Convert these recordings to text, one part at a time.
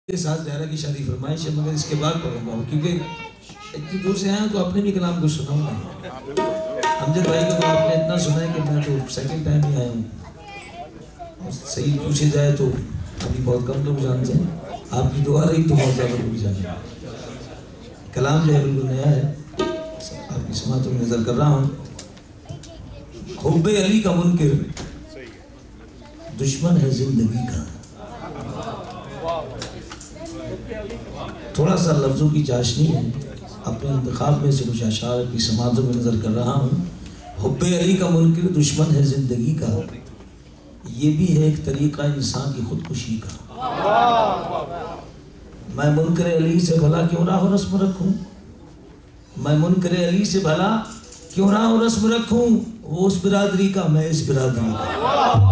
के साथ ज़हरा की शादी फरमाइश है, मगर इसके बाद पढ़ूंगा क्योंकि इतनी दूर से आया तो अपने भी कलाम को सुनाऊंगा। अमजद भाई को तो आपने इतना सुना है कि मैं तो सेकंड टाइम ही आया हूँ। सही पूछे जाए तो अभी बहुत कम लोग जानते हैं, आपकी दुआ रही तो बहुत ज़्यादा लोग जाने। कलाम जो है बिल्कुल नया है, आपकी समातों में नज़र कर रहा हूँ। हुब्बे अली का मुनकिर दुश्मन है जिंदगी का। थोड़ा सा लफ्ज़ों की चाशनी है, अपने इंतखाब में से कुछ अशार की समातों में नज़र कर रहा हूँ। हुब्बे अली का मुनकिर दुश्मन है ज़िंदगी का, ये भी है एक तरीक़ा इंसान की खुदकुशी का। मैं मुनकर अली से भला क्यों राह रस्म रखूँ, मैं मुनकर अली से भला क्यों राह रस्म रखूँ, वो उस बिरादरी का मैं इस बिरादरी का।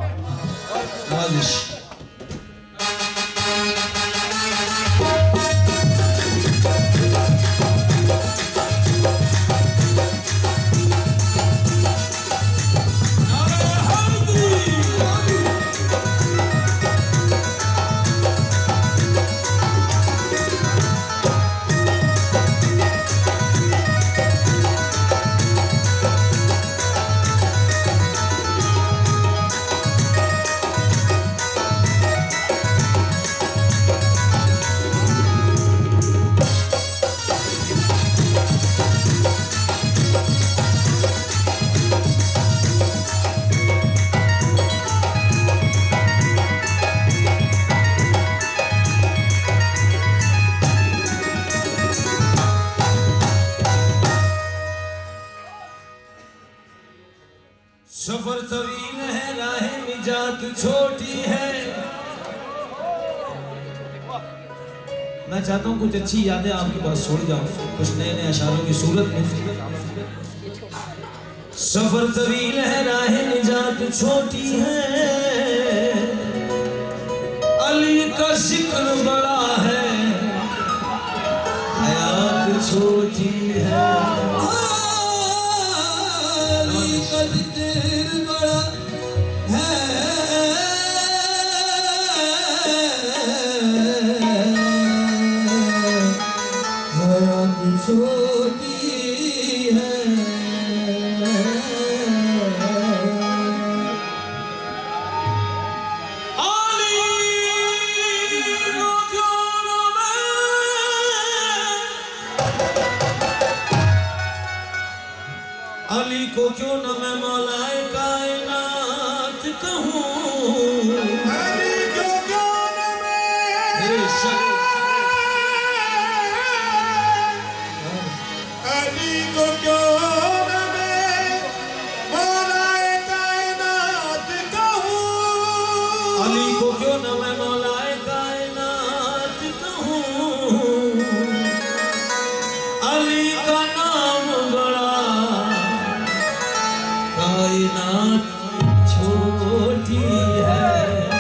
सफर तवील है, राह निजात छोटी है। मैं चाहता हूँ कुछ अच्छी यादें आपके पास छोड़ जाऊं, कुछ नए नए अशारों की सूरत में। सफर तवील है, राह निजात छोटी है, अली का जिक्र बड़ा है, हयात छोटी है। बड़ा है, छोटी है। अली को क्यों न मैं मौलाए कायनात कहूँ, अली को क्यों न मैं, अली को क्यों न मैं मौलाए कायनात कहूँ, अली को क्यों न मैं मौलाए कायनात कहूँ। अली का नाम बड़ा, कायनात छोटी है।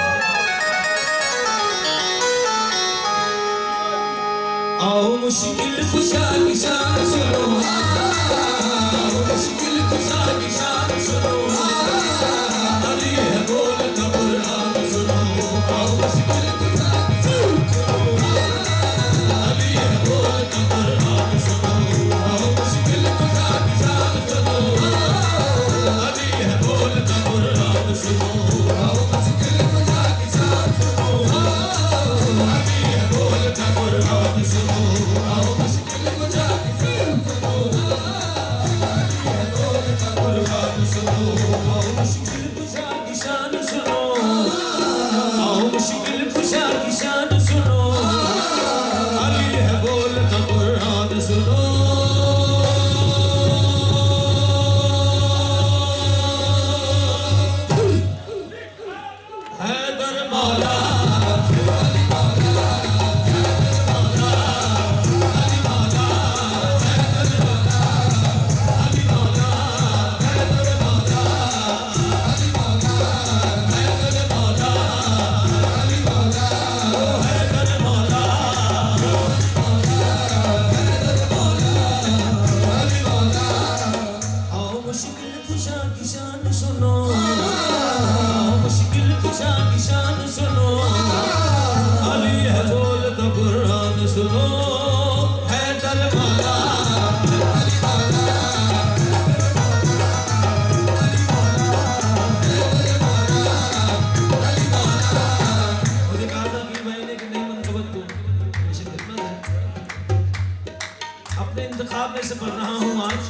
आओ मुश्किल कुशा की शान सुनो, आओ मुश्किल कुशा की शान सुनो, अली है बोल कुरान सुनो। आओ मुश्किल कुशा की शान सुनो, अली है बोल कुरान सुनो। आओ मुश्किल कुशा की शान सुनो, अली है बोल कुरान सुनो। आओ मुश्किल कुशा की शान सुनो, अली है बोल कुरान सुनो। आओ मुश्किल कुशा की शान सुनो, अली है बोल कुरान सुनो। में से पढ़ रहा हूँ आज।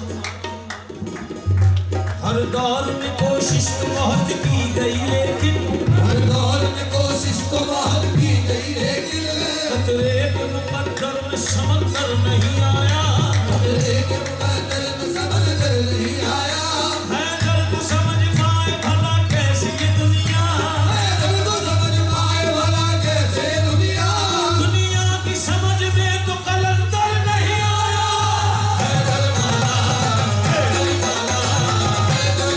हर दौर में कोशिश तो बहुत की गई लेकिन, हर दौर में कोशिश तो बहुत की गई लेकिन, खतरे के मुकद्दर में समंदर नहीं आया, खतरे के मुकद्दर में समंदर नहीं आया। हैदर को समझ पाए भला कैसे ये दुनिया, हैदर को समझ पाए भला कैसे दुनिया, दुनिया की समझ में तो कलंदर नहीं आया। हैदर माला, हैदर माला, हैदर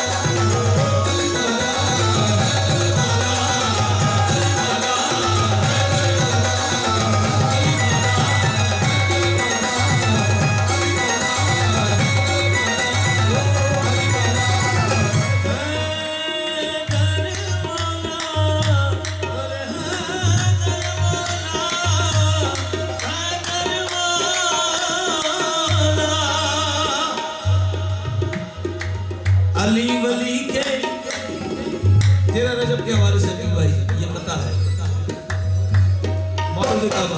अली वली के तेरा रजब के हवाले से अकील भाई ये पता है मौलूद काबा।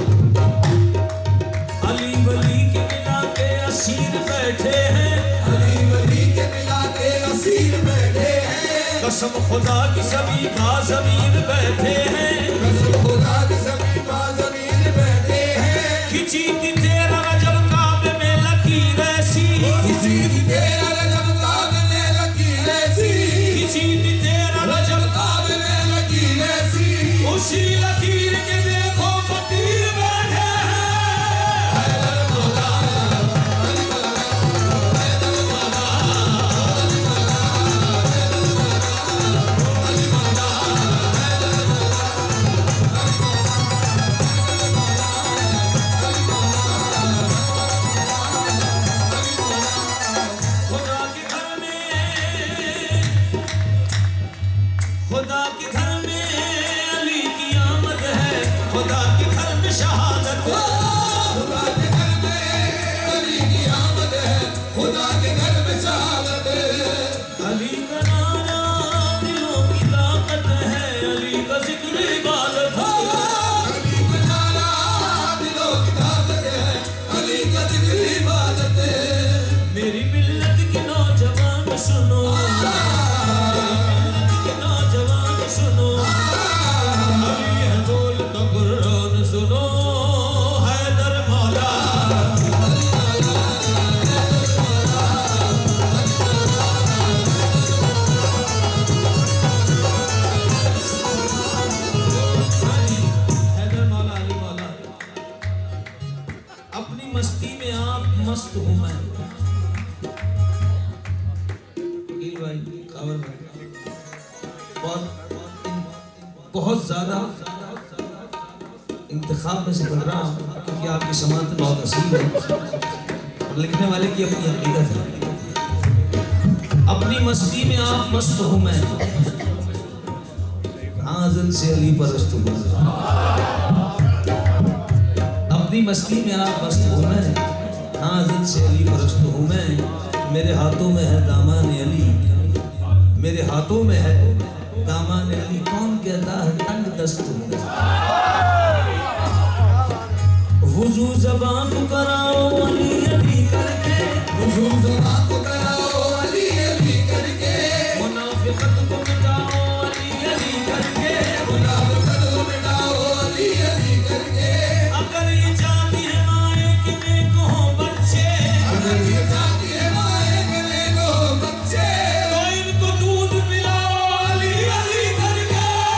अली वली के मिला के असीर बैठे हैं, अली वली के मिला के असीर बैठे हैं, कसम खुदा की सभी बाज़मीर बैठे हैं, कसम खुदा की सभी बाज़मीर बैठे हैं। खिंची थी तेरा रजब काबे में लकीर ऐसी, किसी की तेरा रजब काबे में लकीर ऐसी, खिंची थी तेरा रजब काबे में लकीर ऐसी, उसी लकीर के देखो फकीर बैठे हैं। हैदर मौला, अली मौला, हैदर मौला, अली मौला, हैदर मौला, अली मौला, हैदर मौला, खुदा के घर में, खुदा के घर में अली की आमद है, खुदा के घर में शहादत है। खुदा के घर में अली की आमद है, खुदा के घर में शहादत है। अली का नारा दिलों की ताकत है, अली का जिक्र इबादत है। अली का नारा दिलों की ताकत है, अली का जिक्र इबादत है। मेरी मिल्लत के नौजवान सुनो, मेरी मिल्लत के नौजवान सुनो, अली है दौलत कुरान सुनो, हैदर मौला। हैदर मौला, अली मौला। अपनी मस्ती में आप मस्त हूँ मैं, वकील भाई, कावर भाई, बहुत ज्यादा इंतखाब में से पढ़ रहा हूँ क्योंकि आपकी समात बहुत हसीन है और लिखने वाले की अपनी हकीकत है। अपनी मस्ती में आप मस्त हूँ मैं, आज़न से अली परस्त हूँ। अपनी मस्ती में आप मस्त हूँ मैं, आज़न से अली परस्त हूँ मैं। मेरे हाथों में है दामान अली, मेरे हाथों में है दामान अली। कौन कहता है तंग दस्त हूँ। वुजू ज़बान को कराओ अली अली करके, वुजू ज़बान को कराओ अली अली करके, मुनाफ़िक़त को मिटाओ अली अली करके, मुनाफ़िक़त को मिटाओ अली अली करके। अगर ये चाहती है माए कि नेक हो बच्चे, अगर ये चाहती है माए कि नेक हो बच्चे, तो इनको दूध पिलाओ अली अली करके।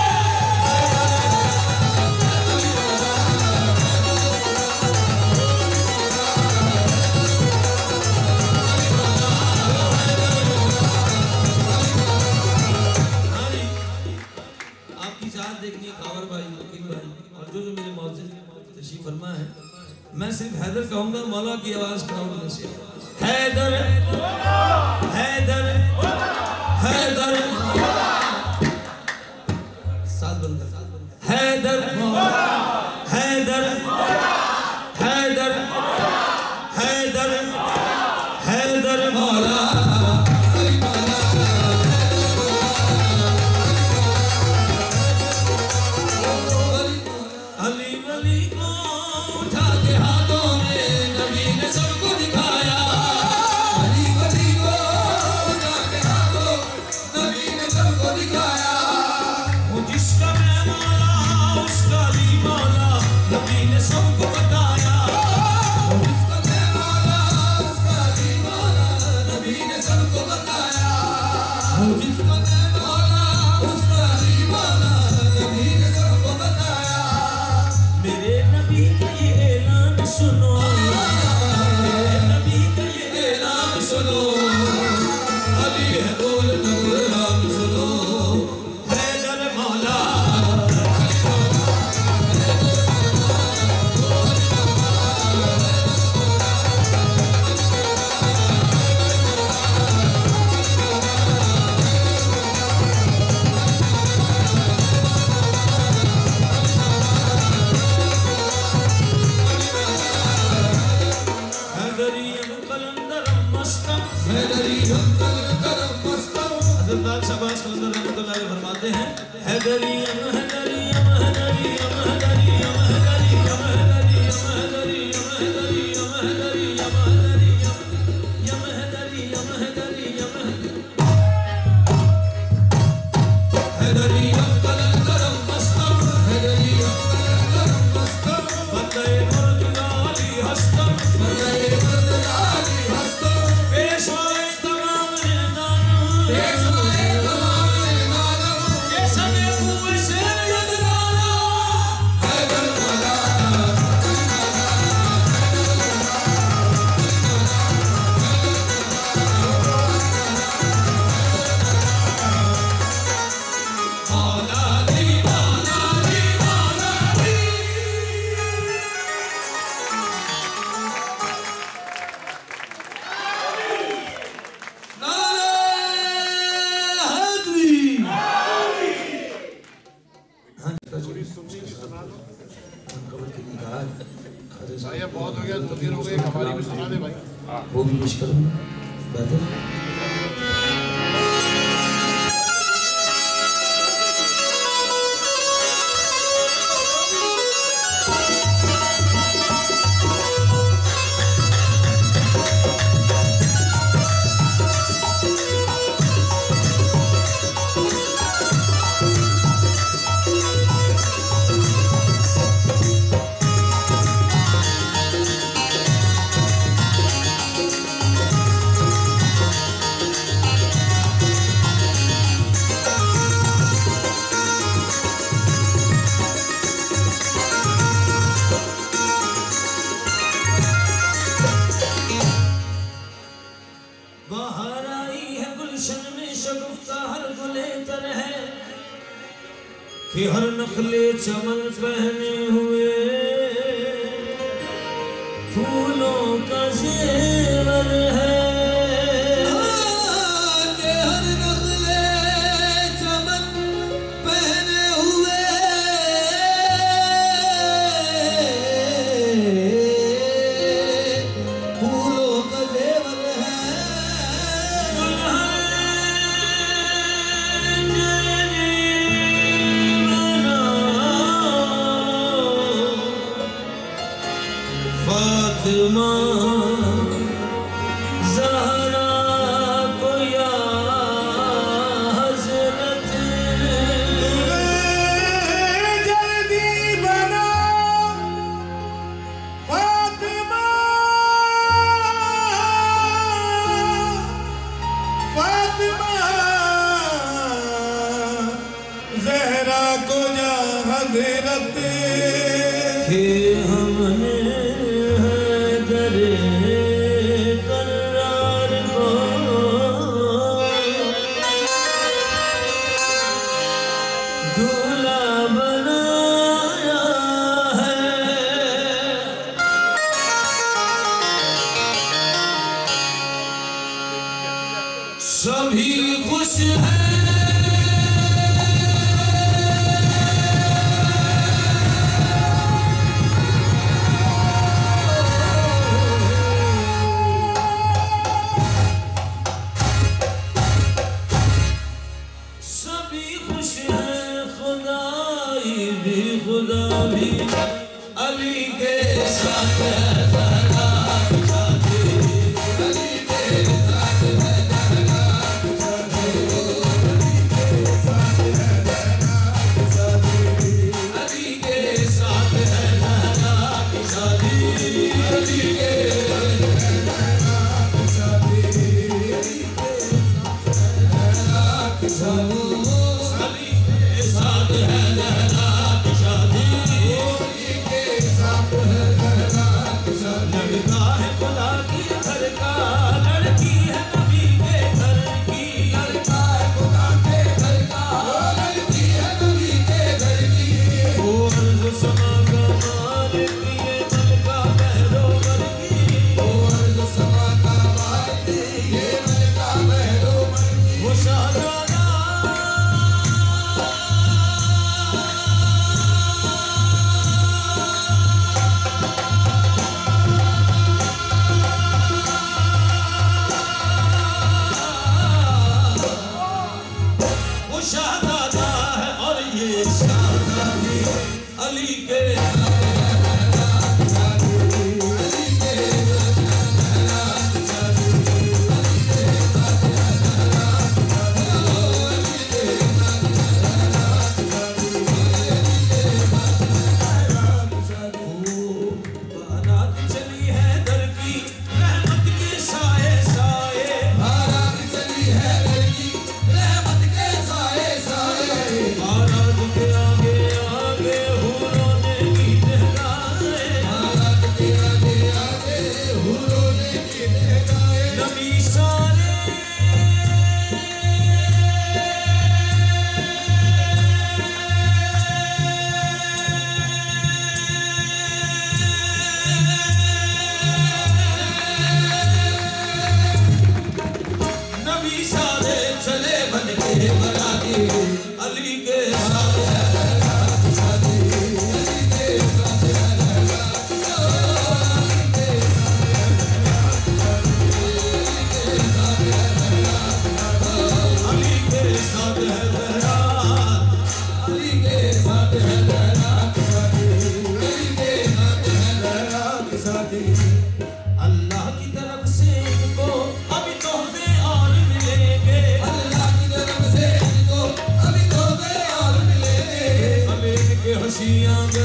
आपकी चाहत देखनी है कावर भाई, वकील भाई और जो मेरे मौजूद तशरीफ फरमा है। मैं सिर्फ हैदर कहूंगा, मौला की आवाज क्राउड में से हैदर हैदर हैदर, साथ बंद हैदर हैदर हैदर हैदर हैदर मौला। अली वली को उठा के हाथों में नबी ने सबको शहबाज कलंदर रहमतुल्लाह अलैह फरमाते हैं हैदरियम हैदरियम हैदरियम हैदरियम हैदरियम हैदरियम हैदरियम हैदरियम हैदरियम हैदरियम हैदरियम हैदरियम हैदरियम कलंदरम मस्तम हैदरियम कलंदरम मस्तम बंदे मुर्तजाली हस्तम बंदे मुर्तजाली हस्तम पेशवाए तमाम निदानों पेशवाए तमाम निदानों ये सने हुए शेर यदगाना हैदर मौलाना बहुत हो गया, 2 दिन हो गए, हमारी भी सुना दे भाई। वो भी पेश करूँ बेहतर बाहर आई है गुलशन में शगुफ्ता हर गुले तर है कि हर नखले चमन पहने हुए फूलों का जेवर है कि हर नखले चमन पहने हुए फूलों का जेवर है फातिमा ज़हरा को या हज़रत जल्दी बना फातिमा फातिमा ज़हरा को या हज़रत कि हमने करार को दूल्हा बनाया है सभी खुश हैं खुदा भी अली के साथ है ज़हरा की शादी अली के साथ है ज़हरा की शादी अली के साथ है ज़हरा की शादी अली के साथ है ज़हरा की शादी अली के साथ है ज़हरा की शादी अली के साथ है ज़हरा की शादी अली के साथ है ज़हरा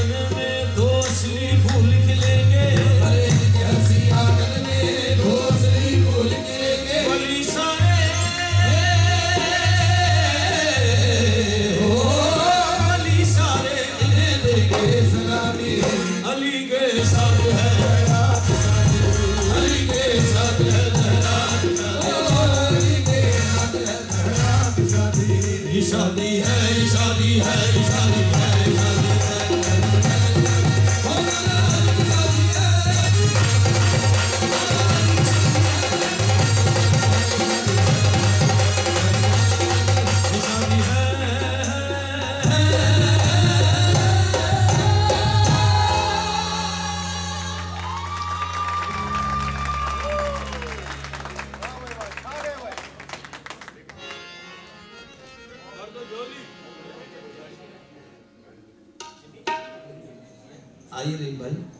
आंगन में दो असली फूल खिलेंगे, अरे इनके हंसी आंगन में दो असली फूल खिलेंगे। वली सारे वली सारे इन्हें देखे सलामी, अली के साथ है रात शादी, अली के साथ है रात अली के साथ है रात शादी। ये शादी है, ये शादी है, ये शादी है, ये शादी है। ये शादी है। आइए रहीम भाई।